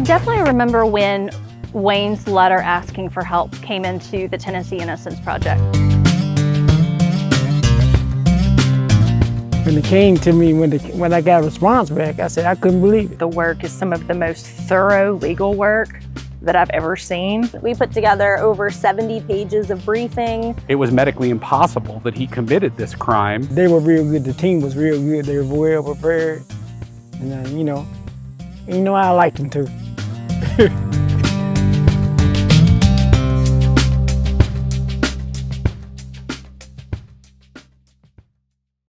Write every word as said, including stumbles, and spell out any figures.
definitely remember when Wayne's letter asking for help came into the Tennessee Innocence Project. When it came to me, when, the, when I got a response back, I said I couldn't believe it. The work is some of the most thorough legal work that I've ever seen. We put together over seventy pages of briefing. It was medically impossible that he committed this crime. They were real good. The team was real good. They were well prepared. And, uh, you know, you know, I liked them too.